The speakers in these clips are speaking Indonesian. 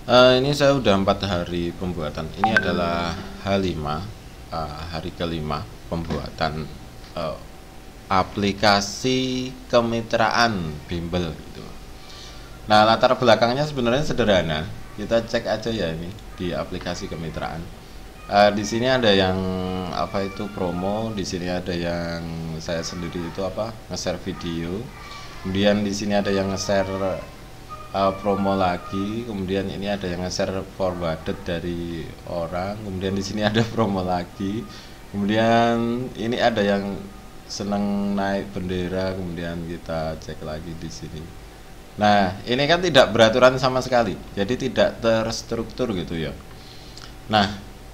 Ini saya udah 4 hari pembuatan. Ini adalah H5, hari kelima pembuatan eh, aplikasi kemitraan bimbel gitu. Nah, latar belakangnya sebenarnya sederhana. Kita cek aja ya ini di aplikasi kemitraan. Di sini ada yang apa itu promo, di sini ada yang saya sendiri itu apa nge-share video. Kemudian di sini ada yang nge-share promo lagi, kemudian ini ada yang nge-share forwarded dari orang, kemudian di sini ada promo lagi, kemudian ini ada yang senang naik bendera, kemudian kita cek lagi di sini. Nah, ini kan tidak beraturan sama sekali, jadi tidak terstruktur gitu ya. Nah,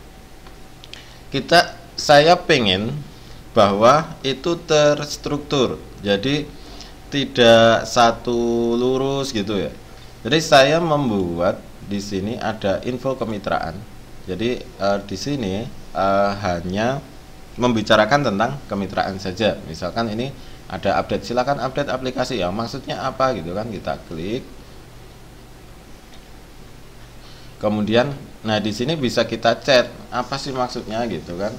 saya pengen bahwa itu terstruktur, jadi tidak satu lurus gitu ya. Jadi saya membuat di sini ada info kemitraan. Jadi di sini hanya membicarakan tentang kemitraan saja. Misalkan ini ada update, silakan update aplikasi ya. Maksudnya apa gitu kan? Kita klik. Kemudian, nah di sini bisa kita chat. Apa sih maksudnya gitu kan?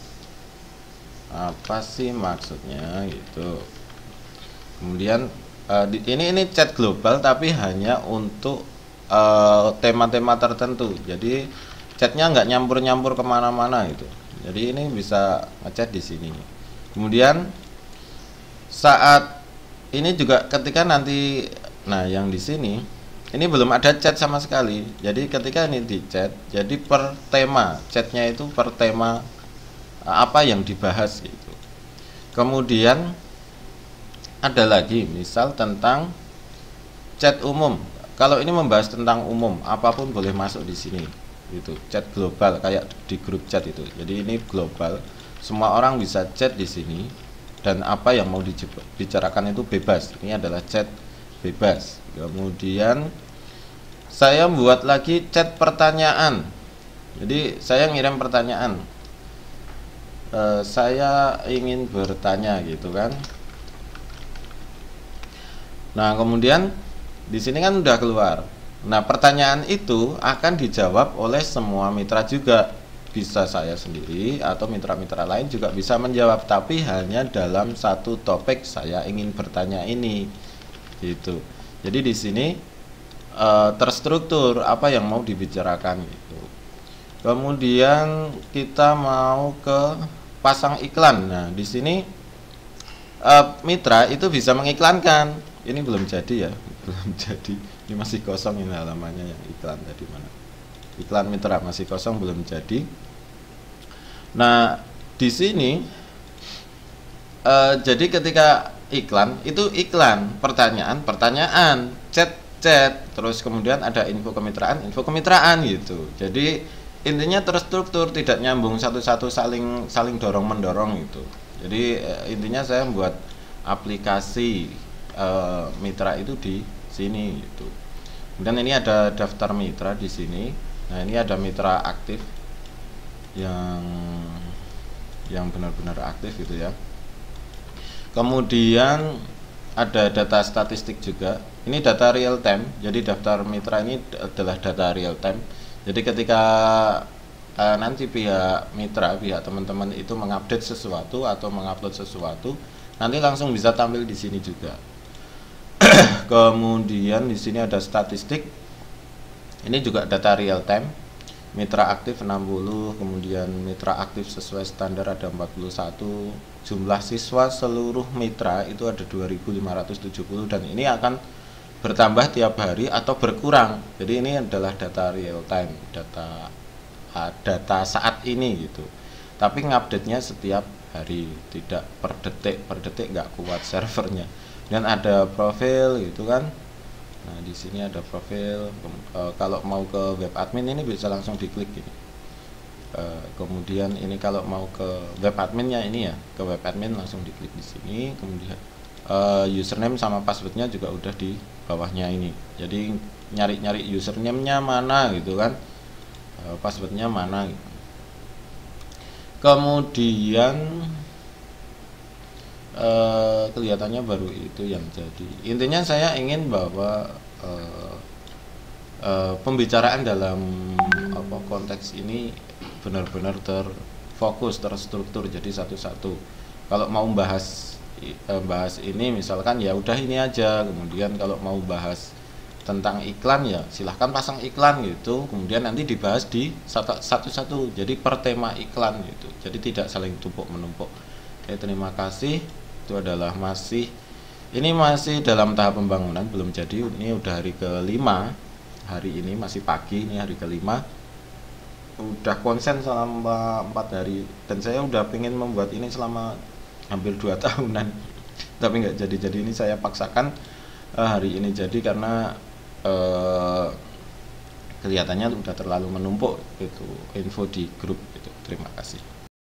Apa sih maksudnya gitu. Kemudian ini chat global tapi hanya untuk tema-tema tertentu. Jadi chatnya nggak nyampur-nyampur kemana-mana gitu. Jadi ini bisa ngechat di sini. Kemudian saat ini juga ketika nanti, nah yang di sini ini belum ada chat sama sekali. Jadi ketika ini di chat, jadi per tema chatnya itu per tema apa yang dibahas gitu. Kemudian ada lagi misal tentang chat umum. Kalau ini membahas tentang umum, apapun boleh masuk di sini. Itu chat global kayak di grup chat itu. Jadi ini global, semua orang bisa chat di sini dan apa yang mau dibicarakan itu bebas. Ini adalah chat bebas. Kemudian saya buat lagi chat pertanyaan. Jadi saya ngirim pertanyaan. Saya ingin bertanya gitu kan. Nah, kemudian di sini kan udah keluar. Nah, pertanyaan itu akan dijawab oleh semua mitra juga. Bisa saya sendiri atau mitra-mitra lain juga bisa menjawab, tapi hanya dalam satu topik saya ingin bertanya ini. Gitu. Jadi di sini terstruktur apa yang mau dibicarakan gitu. Kemudian kita mau ke pasang iklan. Nah, di sini mitra itu bisa mengiklankan. Ini belum jadi ya, belum jadi. Ini masih kosong ini halamannya yang iklan tadi mana? Iklan mitra masih kosong belum jadi. Nah, di sini jadi ketika iklan itu iklan, pertanyaan, chat, terus kemudian ada info kemitraan gitu. Jadi intinya terstruktur, tidak nyambung satu-satu saling dorong mendorong gitu. Jadi intinya saya membuat aplikasi mitra itu di sini gitu. Kemudian ini ada daftar mitra di sini. Nah, ini ada mitra aktif yang benar-benar aktif gitu ya. Kemudian ada data statistik juga. Ini data real time. Jadi daftar mitra ini adalah data real time. Jadi ketika nanti pihak mitra, pihak teman-teman itu mengupdate sesuatu atau mengupload sesuatu, nanti langsung bisa tampil di sini juga. Kemudian di sini ada statistik. Ini juga data real time. Mitra aktif 60, kemudian mitra aktif sesuai standar ada 41. Jumlah siswa seluruh mitra itu ada 2570 dan ini akan bertambah tiap hari atau berkurang. Jadi ini adalah data real time, data saat ini gitu. Tapi ngupdate-nya setiap hari, tidak per detik nggak kuat servernya. Dan ada profil gitu kan. Nah, di sini ada profil. Kalau mau ke web admin ini bisa langsung diklik gini. Kemudian ini kalau mau ke web adminnya ini ya, ke web admin langsung diklik di sini. Kemudian username sama passwordnya juga udah di bawahnya ini. Jadi nyari-nyari username-nya mana gitu kan, passwordnya mana gitu. Kemudian kelihatannya baru itu yang jadi. Intinya saya ingin bahwa pembicaraan dalam apa konteks ini benar-benar terfokus, terstruktur, jadi satu-satu. Kalau mau bahas ini misalkan ya udah ini aja, kemudian kalau mau bahas tentang iklan ya silahkan pasang iklan gitu, kemudian nanti dibahas di satu-satu, jadi per tema iklan gitu, jadi tidak saling tumpuk menumpuk. Oke, terima kasih. Itu adalah ini masih dalam tahap pembangunan, belum jadi. Ini udah hari kelima, hari ini masih pagi, ini hari kelima, udah konsen selama 4 hari, dan saya udah pengen membuat ini selama hampir 2 tahunan tapi nggak jadi. Ini saya paksakan hari ini jadi karena kelihatannya udah terlalu menumpuk itu info di grup itu. Terima kasih.